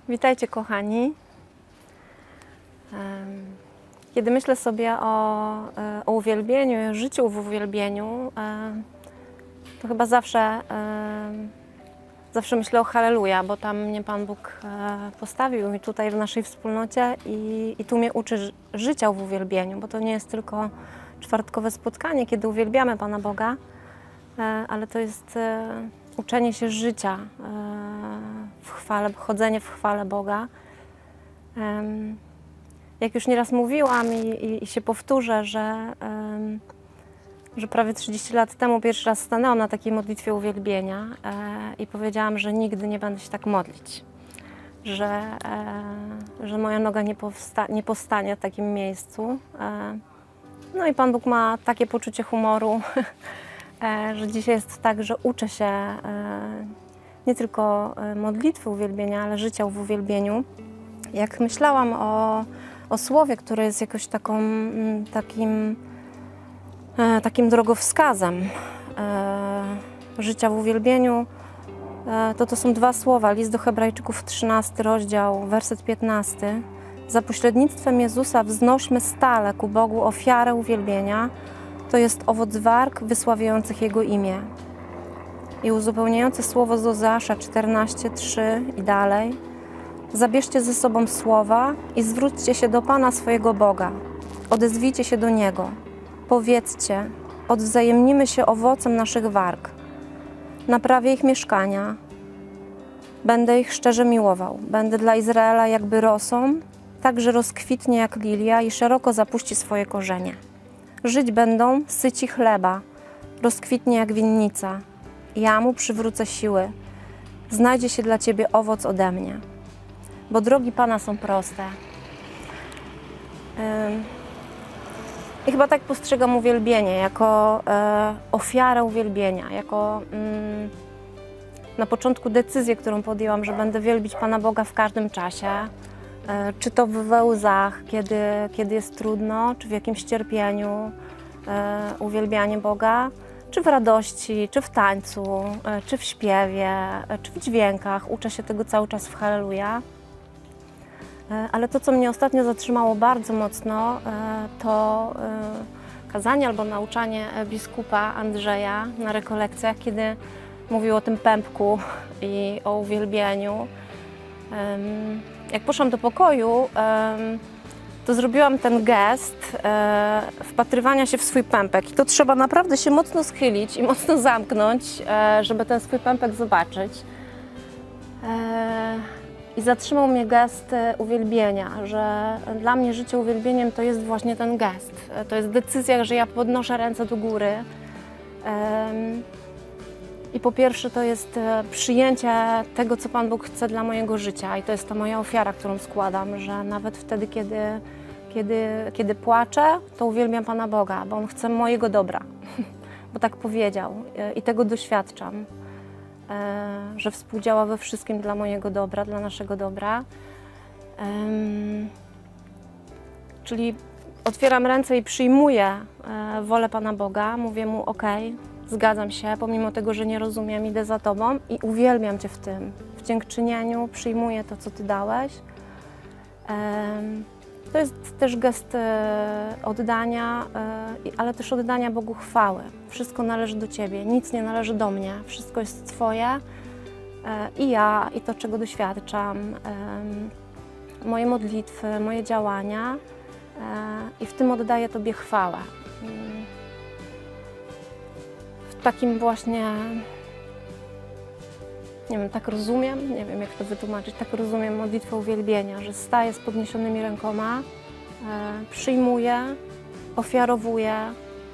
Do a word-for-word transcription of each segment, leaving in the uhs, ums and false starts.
Witajcie, kochani. Kiedy myślę sobie o, o uwielbieniu i o życiu w uwielbieniu, to chyba zawsze, zawsze myślę o Halleluja, bo tam mnie Pan Bóg postawił i tutaj w naszej wspólnocie i, i tu mnie uczy życia w uwielbieniu, bo to nie jest tylko czwartkowe spotkanie, kiedy uwielbiamy Pana Boga, ale to jest uczenie się życia w chwale, chodzenie w chwale Boga. Jak już nieraz mówiłam i, i, i się powtórzę, że, że prawie trzydzieści lat temu pierwszy raz stanęłam na takiej modlitwie uwielbienia i powiedziałam, że nigdy nie będę się tak modlić, że, że moja noga nie, powsta nie powstanie w takim miejscu. No i Pan Bóg ma takie poczucie humoru, że dzisiaj jest tak, że uczę się nie tylko modlitwy uwielbienia, ale życia w uwielbieniu. Jak myślałam o, o słowie, które jest jakoś taką, takim, takim drogowskazem życia w uwielbieniu, to to są dwa słowa. List do Hebrajczyków, trzynasty rozdział, werset piętnasty. Za pośrednictwem Jezusa wznośmy stale ku Bogu ofiarę uwielbienia, to jest owoc warg wysławiających Jego imię. I uzupełniające słowo z Ozeasza czternaście, trzy i dalej. Zabierzcie ze sobą słowa i zwróćcie się do Pana swojego Boga. Odezwijcie się do Niego. Powiedzcie, odwzajemnimy się owocem naszych warg. Naprawię ich mieszkania. Będę ich szczerze miłował. Będę dla Izraela jakby rosą, tak że rozkwitnie jak lilia i szeroko zapuści swoje korzenie. Żyć będą syci chleba, rozkwitnie jak winnica. Ja mu przywrócę siły. Znajdzie się dla Ciebie owoc ode mnie. Bo drogi Pana są proste. I chyba tak postrzegam uwielbienie, jako ofiarę uwielbienia, jako na początku decyzję, którą podjęłam, że będę wielbić Pana Boga w każdym czasie. Czy to we łzach, kiedy, kiedy jest trudno, czy w jakimś cierpieniu, uwielbianie Boga, czy w radości, czy w tańcu, czy w śpiewie, czy w dźwiękach. Uczę się tego cały czas w Halleluja. Ale to, co mnie ostatnio zatrzymało bardzo mocno, to kazanie albo nauczanie biskupa Andrzeja na rekolekcjach, kiedy mówił o tym pępku i o uwielbieniu. Jak poszłam do pokoju, to zrobiłam ten gest wpatrywania się w swój pępek. I to trzeba naprawdę się mocno schylić i mocno zamknąć, żeby ten swój pępek zobaczyć. I zatrzymał mnie gest uwielbienia, że dla mnie życie uwielbieniem to jest właśnie ten gest. To jest decyzja, że ja podnoszę ręce do góry. I po pierwsze to jest przyjęcie tego, co Pan Bóg chce dla mojego życia. I to jest ta moja ofiara, którą składam, że nawet wtedy, kiedy, kiedy, kiedy płaczę, to uwielbiam Pana Boga, bo On chce mojego dobra. Bo tak powiedział i tego doświadczam. Że współdziała we wszystkim dla mojego dobra, dla naszego dobra. Um, czyli otwieram ręce i przyjmuję wolę Pana Boga, mówię Mu ok, zgadzam się, pomimo tego, że nie rozumiem, idę za Tobą i uwielbiam Cię w tym. W dziękczynieniu przyjmuję to, co Ty dałeś. Um, to jest też gest oddania, ale też oddania Bogu chwały. Wszystko należy do Ciebie, nic nie należy do mnie. Wszystko jest Twoje i ja, i to, czego doświadczam, moje modlitwy, moje działania i w tym oddaję Tobie chwałę. W takim właśnie, nie wiem, tak rozumiem, nie wiem jak to wytłumaczyć, tak rozumiem modlitwę uwielbienia, że staję z podniesionymi rękoma, e, przyjmuję, ofiarowuję, e,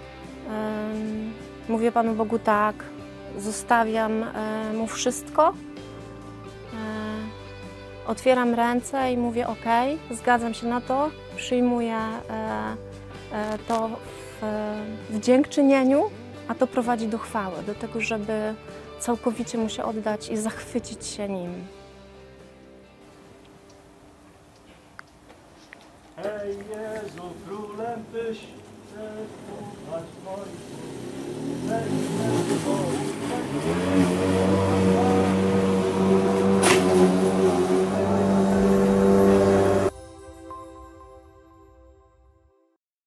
mówię Panu Bogu tak, zostawiam e, Mu wszystko, e, otwieram ręce i mówię ok, zgadzam się na to, przyjmuję e, e, to w, w dziękczynieniu, a to prowadzi do chwały, do tego, żeby całkowicie Mu się oddać i zachwycić się Nim. Hej Jezu, królem Tyś chcesz słuchać moich słów. Hej Jezu,